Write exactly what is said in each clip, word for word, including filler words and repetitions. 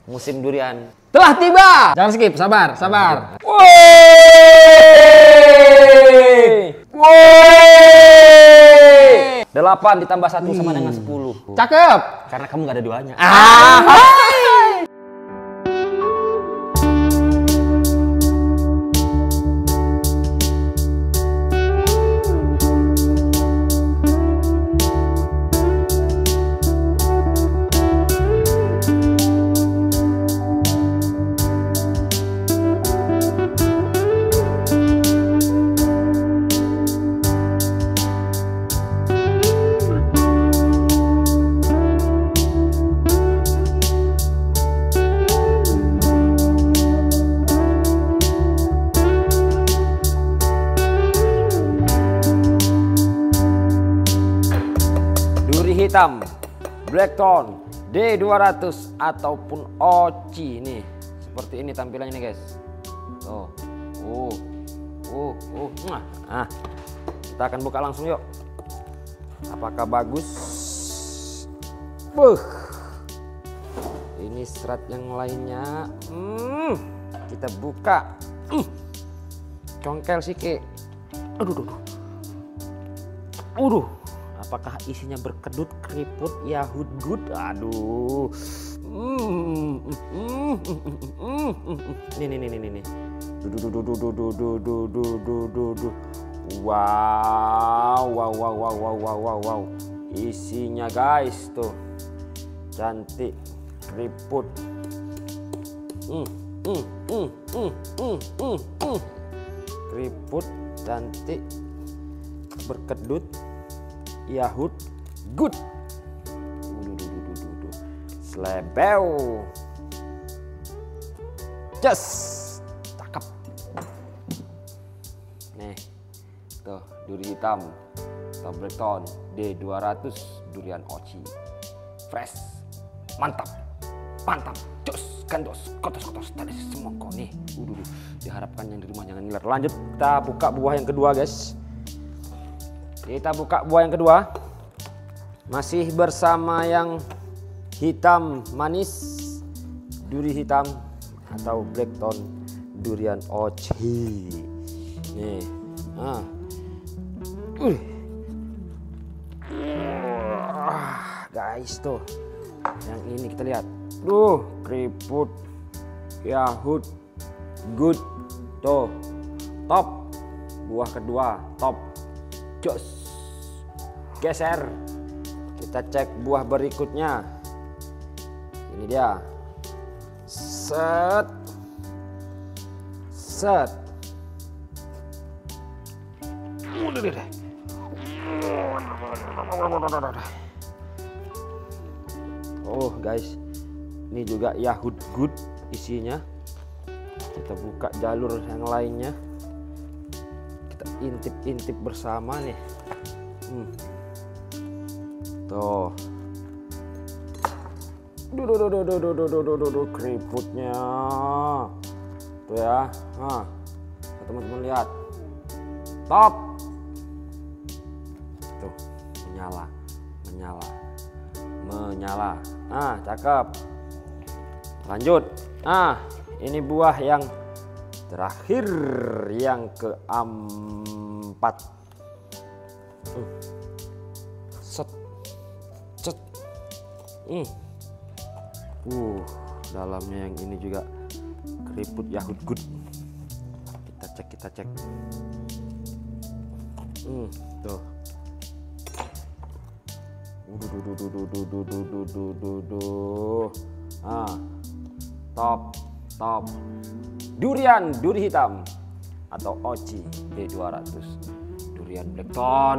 musim durian telah tiba. Jangan skip, sabar, sabar. Woi! Woi! Delapan ditambah satu sama dengan sepuluh. Cakep. Karena kamu nggak ada duanya. Ah. Hitam, Blackthorn, D dua ratus ataupun Oci nih. Seperti ini tampilannya nih guys. Tuh. Uh. Uh, uh. Nah, kita akan buka langsung yuk. Apakah bagus? Buh. Ini serat yang lainnya. Hmm. Kita buka. Hmm. Congkel sih ke. Aduh, aduh, aduh. Aduh. Apakah isinya berkedut, keriput, yahud good? Aduh. Mm, mm, mm, mm, mm, mm. Nih nih nih nih nih. Duh duh duh duh duh duh duh duh duh duh duh duh. Wow, wow, wow, wow, wow, wow, wow, wow. Isinya guys tuh. Cantik, keriput. Mm, mm, mm, mm, mm, mm, mm. Keriput, cantik, berkedut. Yahud good. Slebeu. Just cakep. Nih tuh duri hitam atau Blackthorn D dua ratus durian Oci. Fresh, mantap, mantap, jos, gandos, kotos-kotos tadi semongko nih. Udah, diharapkan yang di rumah jangan ngiler. Lanjut kita buka buah yang kedua guys. Kita buka buah yang kedua. Masih bersama yang hitam manis, duri hitam atau Blackthorn durian Oci. Nih, ah, uh. Uh, guys tuh, yang ini kita lihat. Duh, keriput, yahud, good, tuh, top. Buah kedua, top. Jos. Geser, kita cek buah berikutnya. Ini dia. Set, set. Oh guys, ini juga yahud good isinya. Kita buka jalur yang lainnya. Kita intip-intip bersama nih. Hmm. Tuh. Duh, duh, duh, duh, duh, duh, duh, duh, duh, duh, keriputnya. Tuh ya. Nah, teman-teman lihat. Top. Tuh, menyala, menyala, menyala. Nah, cakep. Lanjut. Nah, ini buah yang terakhir, yang keempat. Uh. Set, set, hmm. uh, dalamnya yang ini juga keriput yahud good. Kita cek, kita cek. Hmm, tuh. Duh, duh, duh, duh, duh, duh, duh, duh, duh, duh, duh. Ah, top, top. Durian, duri hitam atau Oci D dua ratus. Durian Blackthorn.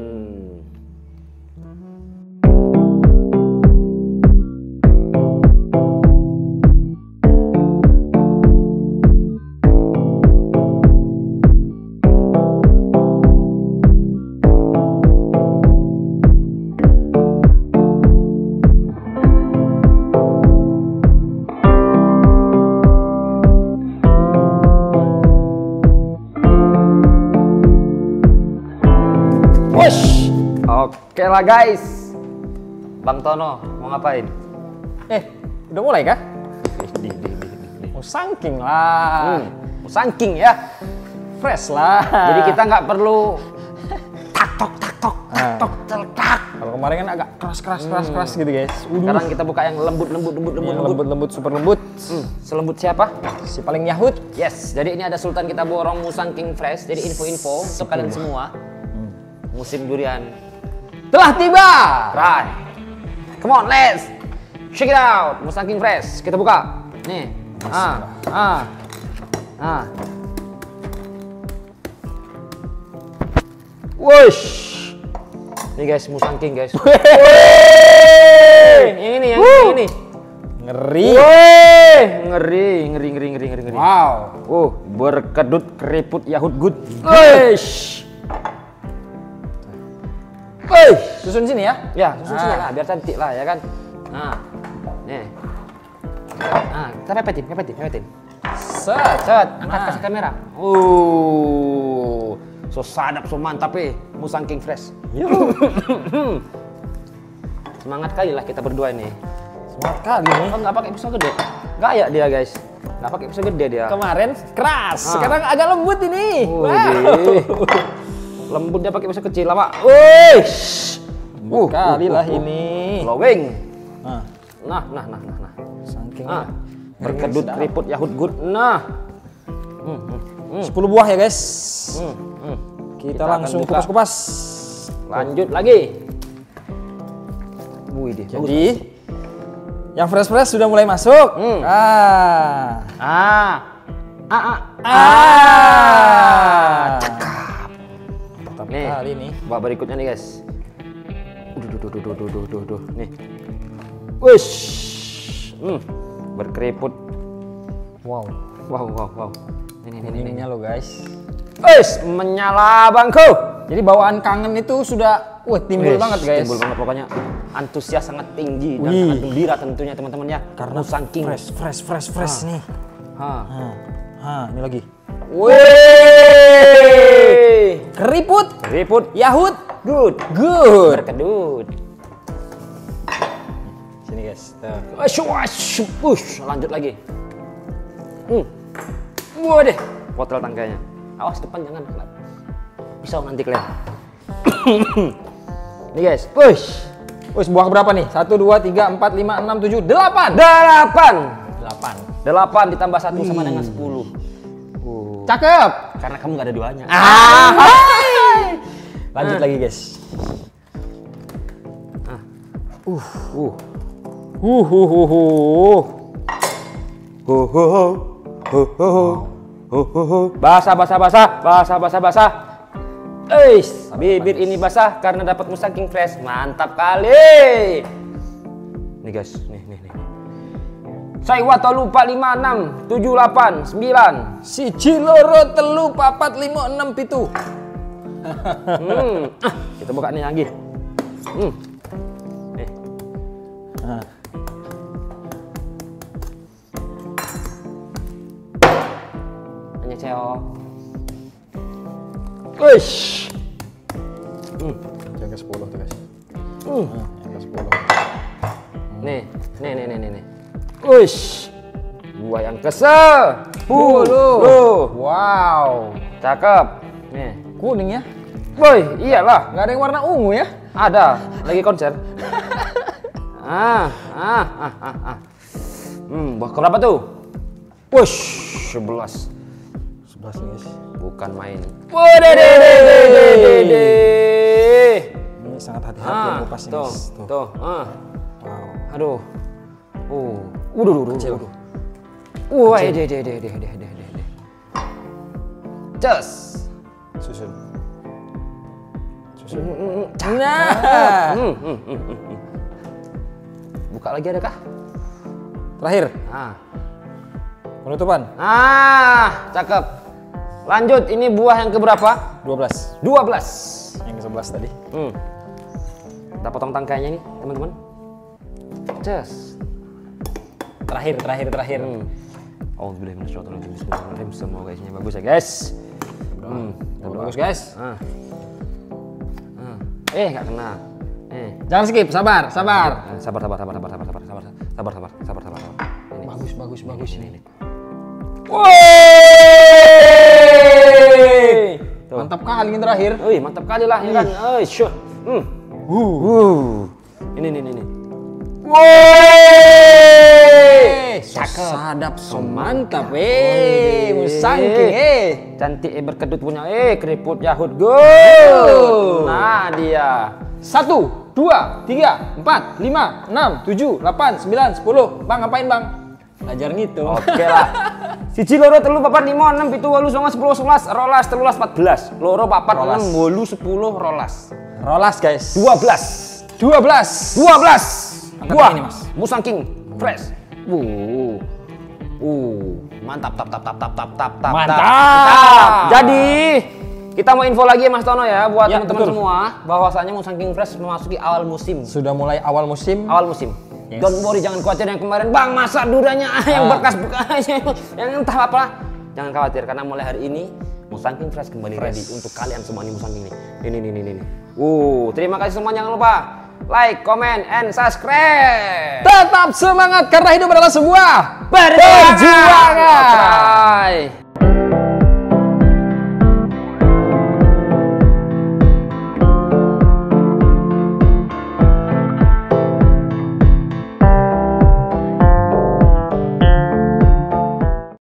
Wush. Oke lah guys. Bang Tono mau ngapain? Eh, udah mulai kah? Di, di, di, di, di. Musangking lah. Hmm, Musangking ya. Fresh lah. Jadi kita nggak perlu tak tok tak tok tak Ah. tok tak. Kalau kemarin kan agak keras keras keras keras gitu guys. Udah. Sekarang kita buka yang lembut lembut lembut lembut Yang lembut. lembut lembut super lembut. Hmm, selembut siapa? Si paling Yahut. Yes, jadi ini ada Sultan kita borong Musangking Fresh. Jadi info-info untuk kalian semua. Musim durian Telah tiba. right. Come on, let's check it out. Musangking Fresh. Kita buka. Nih. Ah, ah. Ah. Wush. Nih guys, Musangking guys. Yang ini, yang ini, ini. Ngeri. Wih, ngeri, ngeri, ngeri, ngeri, ngeri, ngeri. Wow. Uh, berkedut keriput Yahut good. Wush. Wush. Susun sini ya. Ya, susun sini Ah. lah, biar cantik lah ya kan. Nah, nih. Nah, kita pepetin, pepetin, pepetin. Set. Set, angkat Nah. kasih kamera. Uh, so sadap, so mantap eh, Musangking Fresh. Semangat kali lah kita berdua ini. Semangat kali nih. Oh, nggak pakai pisau gede. Gaya dia guys. Nggak pakai pisau gede dia. Kemarin keras, Ah. sekarang agak lembut ini. Wih. Lembut dia pakai pisau kecil lah, Pak. Wih. Lembut kali lah ini. Glowing. Nah, Nah, nah, nah, nah, nah. saking Ah, berkedut keriput Yahut good. Nah. Hmm, hmm, hmm, sepuluh buah ya guys. hmm, hmm. Kita, Kita akan langsung buka. kupas-kupas. Lanjut lagi. Wih deh. Jadi yang fresh-fresh sudah mulai masuk. Hmm. Ah. Ah. Ah, ah. Ah. Mantap Nih. kali nih. Babak berikutnya nih guys. Duh, duh, duh, duh, duh, duh, duh, duh. Nih. Wush. Hmm. Berkeriput. Wow. Wow, wow, wow. Ini, ini, ini. Kuningnya lo guys. Wush, menyala bangku. Jadi bawaan kangen itu sudah wah timbul Wish, banget guys. Timbul banget pokoknya. Antusias sangat tinggi dan Wih. sangat gembira tentunya teman-teman ya. Karena Musangking. fresh, fresh, fresh, fresh Ah. nih. Ha. Nah, nah, ini lagi. Wih. Keriput, Keriput. Yahut, Good. good. Berkedut. Sini guys. Tuh. Wash, wash, push. Lanjut lagi. Hmm. Wah deh. Potol tangkainya. Awas depan jangan kena pisau nanti kalian. Nih guys, push. Wih, buah berapa nih? Satu, dua, tiga, empat, lima, enam, tujuh, delapan. Delapan. Delapan. Delapan ditambah satu sama dengan sepuluh. Uh. Cakep. Karena kamu nggak ada duanya. Ah. Lanjut lagi guys. Ah. Uh. Uh. Uh, uh, uh, uh. Ho ho ho. Ho ho ho. Ho ho ho. Basah, basah, basah. Basah, basah, basah. Eis, bibir ini basah karena dapat Musangking Fresh. Mantap kali. Nih guys, nih nih nih. Saya wato lupa lima enam tujuh delapan sembilan. Si Ciloro telu papat lima enam pitu. Hmm. Ah, kita buka nih lagi. Hmm. Nih. Nah. Hanya ceo. Wish. Hmm. Yang ke sepuluh tuh guys. Hmm. Nah, yang ke sepuluh. Nih, nih, nih, nih, nih, nih. Wish. Buah yang ke sepuluh. Wow. Cakep. Nih. Kuning ya? Woi, iyalah. Nggak ada yang warna ungu ya? Ada. Lagi konser. ah, ah, ah, ah, ah. Hmm, buah keberapa tuh? Wush, sebelas. Sebelas nih guys. Bukan main. Wodededededede. Ini sangat hati-hati Ah, yang kupasnya tuh, guys. Tuh. tuh. Ah. Wow. Aduh. Uh. Udah, udah, Kecil. udah. Wah, deh, deh, deh, deh, deh, deh, deh. Cus. Susun. Mm, mm, mm. Nah. Hmm, hmm, hmm, hmm, hmm. Buka lagi ada kah? Terakhir. Ah. Penutupan. Ah, cakep. Lanjut, ini buah yang keberapa? dua belas. dua belas. Yang ke sebelas tadi. Hmm. Kita potong tangkainya nih, teman-teman. Cus. Terakhir, terakhir, terakhir. Hmm. Oh, bismillahirrahmanirrahim. Bismillahirrahmanirrahim. Semua guysnya bagus ya, guys. Hmm. Oh, bagus guys. Ah. Ah. Eh, nggak kena. Eh. Jangan skip, sabar, sabar. Eh, Sabar, sabar, sabar, sabar, sabar, sabar, sabar, sabar, sabar, sabar, sabar, sabar. Ini. Bagus, bagus, bagus ini. Woi! Mantap kali ini terakhir. Wih, mantap kali lah ya kan. Eh, syuh. Hmm. Uh. Uh. Ini ini ini. Woi! Cakep. Sadap, so mantap. Eh, musangking eh. Cantik eh berkedut punya eh keriput Yahud go. Nah, dia. Satu, dua, tiga, empat, lima, enam, tujuh, delapan, sembilan, sepuluh. Bang, ngapain bang? Belajar ngitung. Oke lah. Siji loro telu papat lima enam pitu wolu songo sepuluh sebelas rolas telulas empat belas loro papat enam wolu sepuluh rolas Rolas guys. dua belas dua belas. dua belas buah ini, Mas. Musang King fresh. Uh. Uh, mantap tap tap tap tap tap tap tap. Mantap. Mantap. Jadi kita mau info lagi ya Mas Tono ya buat Ya, teman-teman betul. semua bahwasanya Musang King Fresh memasuki awal musim. Sudah mulai awal musim. Awal musim. Yes. Don't worry, jangan khawatir yang kemarin bang masa duriannya yang Ah. bekas-bekas yang entah apa. Jangan khawatir karena mulai hari ini Musang King Fresh kembali Fresh. ready untuk kalian semua nih Musang King nih. Ini ini ini ini. Uh, terima kasih semua, jangan lupa like, comment, and subscribe. Tetap semangat karena hidup adalah sebuah Perjuangan. perjuangan. Bye.